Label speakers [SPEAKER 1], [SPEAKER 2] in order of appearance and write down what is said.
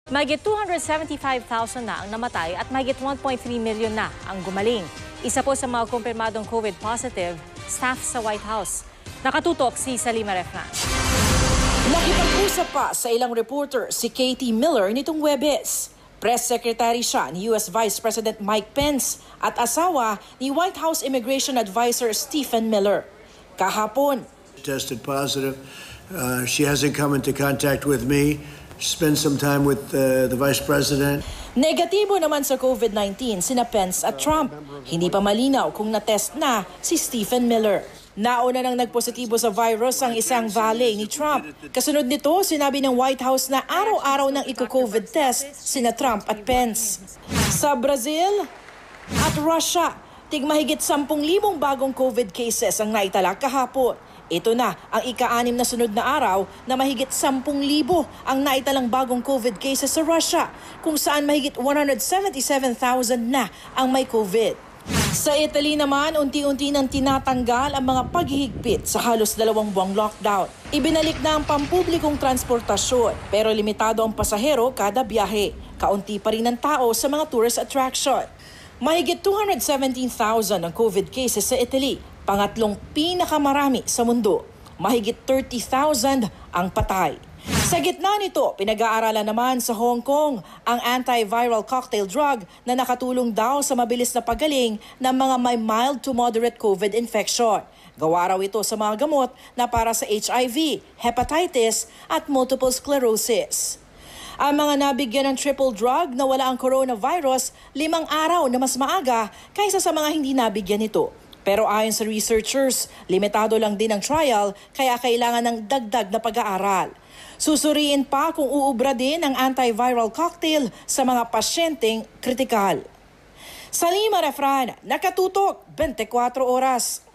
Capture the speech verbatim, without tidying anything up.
[SPEAKER 1] Mahigit two hundred seventy-five thousand na ang namatay at mahigit one point three million na ang gumaling. Isa po sa mga kumpirmadong COVID positive, staff sa White House. Nakatutok si Salima Refna.
[SPEAKER 2] Nakipag-usap pa sa ilang reporter si Katie Miller nitong Huwebes. Press Secretary siya ni U S Vice President Mike Pence at asawa ni White House Immigration Advisor Stephen Miller. Kahapon,
[SPEAKER 3] tested positive. Uh, she hasn't come into contact with me. Spend some time with uh, the Vice President.
[SPEAKER 2] Negatibo naman sa COVID nineteen sina Pence at Trump. Hindi pa malinaw kung na-test na si Stephen Miller. Nauna nang nagpositibo sa virus ang isang valet ni Trump. Kasunod nito, sinabi ng White House na araw-araw nang iko-COVID test sina Trump at Pence. Sa Brazil at Russia, tigmahigit sampung libong bagong COVID cases ang naitala kahapon. Ito na ang ika-anim na sunod na araw na mahigit sampung libo ang naitalang bagong COVID cases sa Russia, kung saan mahigit one hundred seventy-seven thousand na ang may COVID. Sa Italy naman, unti-unti nang tinatanggal ang mga paghihigpit sa halos dalawang buwang lockdown. Ibinalik na ang pampublikong transportasyon, pero limitado ang pasahero kada biyahe. Kaunti pa rin ang tao sa mga tourist attraction. Mahigit two hundred seventeen thousand ang COVID cases sa Italy, pangatlong pinakamarami sa mundo. Mahigit thirty thousand ang patay. Sa gitna nito, pinag-aaralan naman sa Hong Kong ang antiviral cocktail drug na nakatulong daw sa mabilis na pagaling ng mga may mild to moderate COVID infection. Gawa raw ito sa mga gamot na para sa H I V, hepatitis at multiple sclerosis. Ang mga nabigyan ng triple drug na wala ang coronavirus, limang araw na mas maaga kaysa sa mga hindi nabigyan nito. Pero ayon sa researchers, limitado lang din ang trial kaya kailangan ng dagdag na pag-aaral. Susuriin pa kung uubra din ang antiviral cocktail sa mga pasyenteng kritikal. Salima Refran, nakatutok, twenty-four oras.